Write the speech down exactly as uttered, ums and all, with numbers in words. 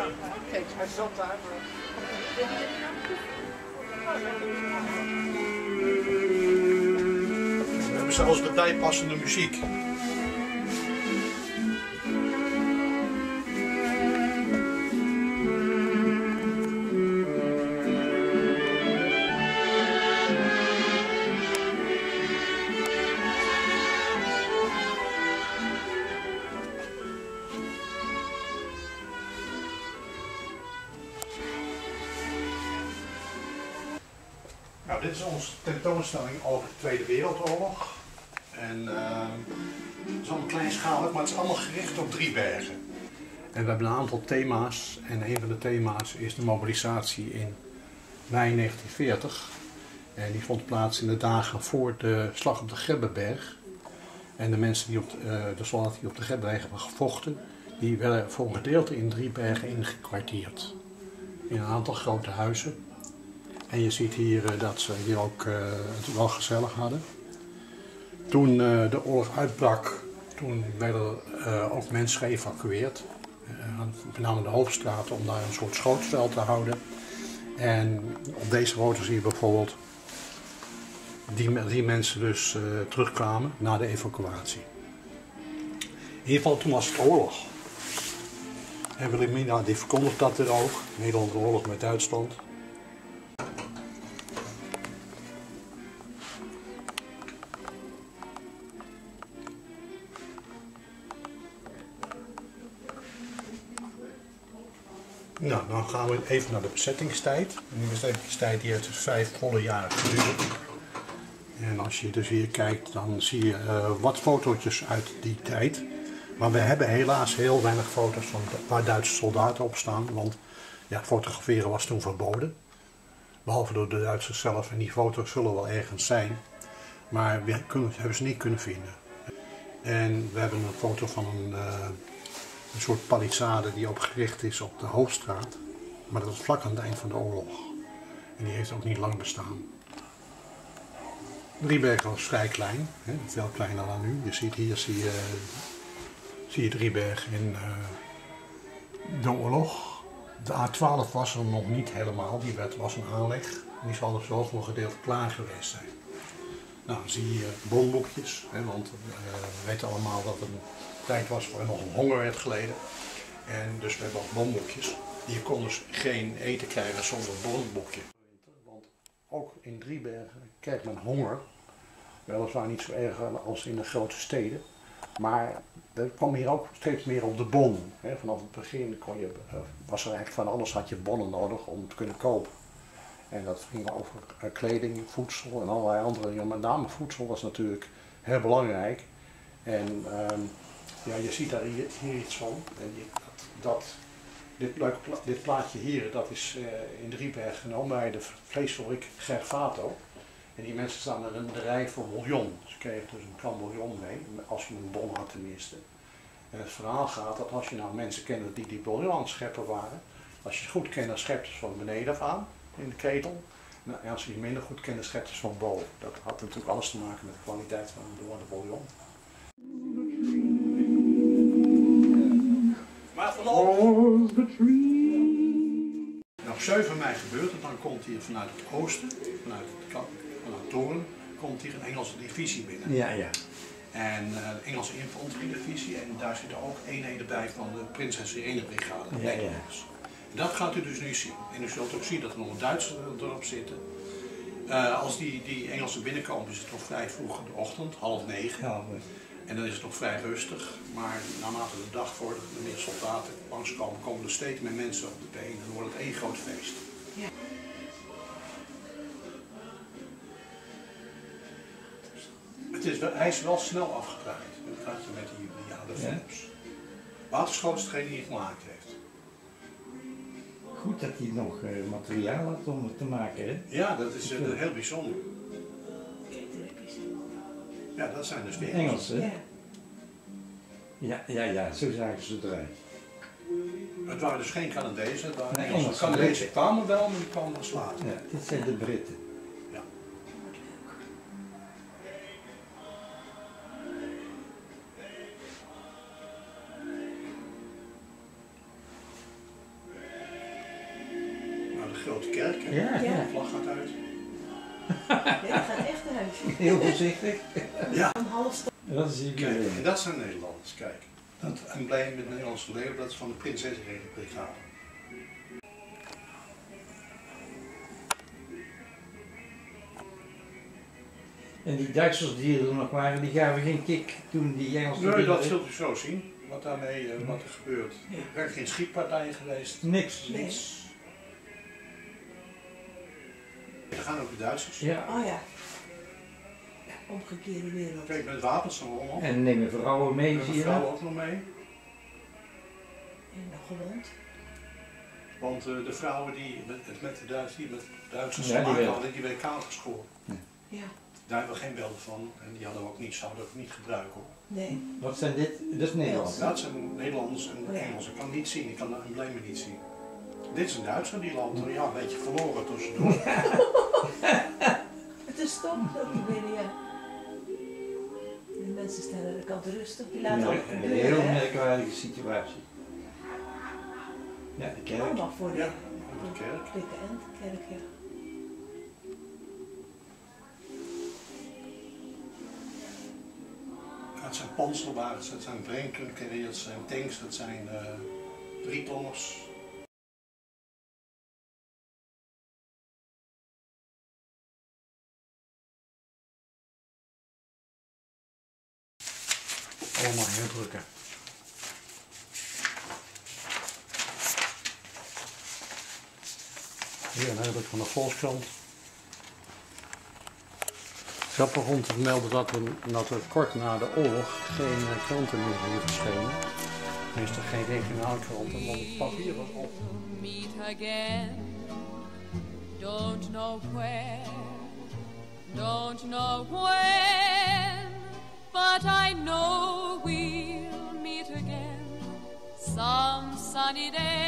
Kijk, hij zat daar. We hebben zelfs de bijpassende muziek. Nou, dit is onze tentoonstelling over de Tweede Wereldoorlog. En uh, het is allemaal kleinschalig, maar het is allemaal gericht op Driebergen. En we hebben een aantal thema's en een van de thema's is de mobilisatie in mei negentien veertig. En die vond plaats in de dagen voor de slag op de Grebbeberg. En de mensen die op de, uh, de soldaten die op de Grebbeberg hebben gevochten, die werden voor een gedeelte in Driebergen ingekwartierd. In een aantal grote huizen. En je ziet hier uh, dat ze hier ook uh, het wel gezellig hadden. Toen uh, de oorlog uitbrak, toen werden uh, ook mensen geëvacueerd. Uh, met name de hoofdstraten om daar een soort schootsveld te houden. En op deze foto zie je bijvoorbeeld die, die mensen dus uh, terugkwamen na de evacuatie. In ieder geval toen was het oorlog. En Wilhelmina die verkondigt dat er ook. Nederland de oorlog met Duitsland. Nou, dan gaan we even naar de bezettingstijd. En die bezettingstijd die heeft dus vijf volle jaren geduurd. En als je dus hier kijkt, dan zie je uh, wat fotootjes uit die tijd. Maar we hebben helaas heel weinig foto's van waar Duitse soldaten op staan. Want ja, fotograferen was toen verboden. Behalve door de Duitsers zelf. En die foto's zullen wel ergens zijn. Maar we kunnen, hebben ze niet kunnen vinden. En we hebben een foto van een... Uh, Een soort palissade die ook gericht is op de Hoofdstraat. Maar dat was vlak aan het eind van de oorlog. En die heeft ook niet lang bestaan. Driebergen was vrij klein, hè, veel kleiner dan nu. Je ziet hier zie je, zie je Driebergen in uh, de oorlog. De A twaalf was er nog niet helemaal, die werd, was een aanleg. En die zal er zo voor een gedeelte klaar geweest zijn. Nou, dan zie je bonboekjes, hè, want uh, we weten allemaal dat het een tijd was waar nog een honger werd geleden. En dus we hebben ook bonboekjes. Je kon dus geen eten krijgen zonder bonboekje. Want ook in Driebergen krijgt men honger. Weliswaar niet zo erg als in de grote steden. Maar er kwam hier ook steeds meer op de bon. Vanaf het begin kon je, was er eigenlijk van alles, had je bonnen nodig om te kunnen kopen. En dat ging over kleding, voedsel en allerlei andere dingen. Met name voedsel was natuurlijk heel belangrijk. En um, ja, je ziet daar hier, hier iets van. En die, dat, dat, dit, leuke pla dit plaatje hier, dat is uh, in Driebergen genomen bij de vleesfabriek Gervato. En die mensen staan er in de rij voor bouillon. Ze kregen dus een kan bouillon mee, als je een bon had tenminste. En het verhaal gaat dat als je nou mensen kende die die bouillon aan het scheppen waren, als je het goed kende, schepte ze van beneden af aan in de ketel. Nou, en als je die minder goed kende, schepte ze van boven. Dat had natuurlijk alles te maken met de kwaliteit van de bouillon. Maar vanaf op zeven mei gebeurt het, dan komt hier vanuit het oosten, vanuit, het, vanuit de toren, komt hier een Engelse divisie binnen. Ja, ja. En uh, de Engelse infanteriedivisie, en daar zitten ook eenheden bij van de Prinses Irene Brigade. Ja, ja. En dat gaat u dus nu zien. En u zult ook zien dat er nog een Duitser erop zitten. Uh, als die, die Engelsen binnenkomen is het nog vrij vroeg in de ochtend, half negen. Ja, en dan is het nog vrij rustig, maar naarmate de dag vordert, de meer soldaten langskomen, komen er steeds meer mensen op de been en dan wordt het één groot feest. Ja. Het is wel, hij is wel snel afgedraaid, dat had je met die, die oude films. Ja. Waterschoot is degene die het gemaakt heeft. Goed dat hij nog uh, materiaal had om het te maken, hè? Ja, dat is uh, heel bijzonder. Ja, dat zijn dus de Engelsen. Ja. Ja, ja, ja, zo zagen ze eruit. Het waren dus geen Canadezen, het waren nee, Engelsen. De Canadezen kwamen wel, maar die kwamen pas later. Ja, dit zijn de Britten. Ja. Ja, die gaat echt naar huis. Heel voorzichtig. Ja. Om half stad. Dat is Kijk, en dat zijn Nederlanders, kijk. Dat embleem met Nederlandse leeuw, dat is van de Prinsessenbrigade. En die Duitsers die er nog waren, die gaven geen kick toen die Engelsen... Nee, dat zult u zo zien, wat daarmee, uh, wat er gebeurt. Er zijn geen schietpartijen geweest. Niks. Niks. Er gaan ook de Duitsers. Ja. Oh ja. Omgekeerde wereld. Kijk, met wapens van allemaal. En nemen vrouwen mee, En zie de je vrouwen dat? ook nog mee. En nog gewond. Want uh, de vrouwen die met, met de Duitsers, die met Duitsers Ja, die maken werden- hadden, die werden kaal geschoren. Ja. Daar hebben we geen beelden van en die hadden we ook niet, zouden we ook niet gebruiken. Hoor. Nee. Wat zijn dit? Dat is Nederland. Dat zijn Nederlanders en Oh ja. Engels. Ik kan het niet zien, ik kan de emblemen niet zien. Dit is een Duitser, die loopt er ja, een beetje verloren tussendoor. Het is stom dat die binnen, ja. De mensen staan aan de kant rustig, die laten Ja, het een gebeuren. heel hè. merkwaardige situatie. Ja, de kerk. Allemaal voor de, Ja, voor de kerk. Dikke End, kerk, ja. Het zijn panzerwagens, het zijn breinkunstcarriers, het zijn tanks, het zijn uh, drietonners. Allemaal herdrukken. Hier een herdruk van de Volkskrant. Grappig om te vermelden dat er, dat er kort na de oorlog geen uh, kranten meer hier verschenen. Tenminste geen regionale kranten, want het papier was op. Meet again. Don't know where, don't know when, but I know we'll meet again some sunny day.